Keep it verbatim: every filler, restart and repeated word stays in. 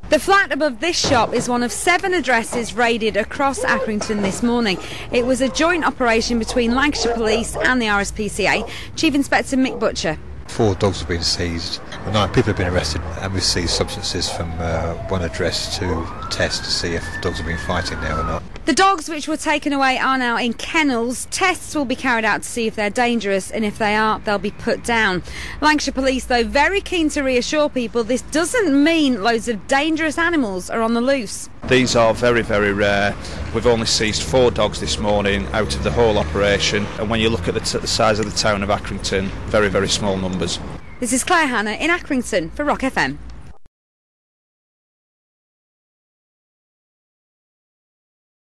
The flat above this shop is one of seven addresses raided across Accrington this morning. It was a joint operation between Lancashire Police and the R S P C A. Chief Inspector Mick Butcher. Four dogs have been seized. Nine people have been arrested, and we've seized substances from uh, one address to test to see if dogs have been fighting there or not. The dogs which were taken away are now in kennels. Tests will be carried out to see if they're dangerous, and if they are, they'll be put down. Lancashire Police, though, very keen to reassure people this doesn't mean loads of dangerous animals are on the loose. These are very, very rare. We've only seized four dogs this morning out of the whole operation, and when you look at the, t the size of the town of Accrington, very, very small numbers. This is Claire Hannah in Accrington for Rock F M.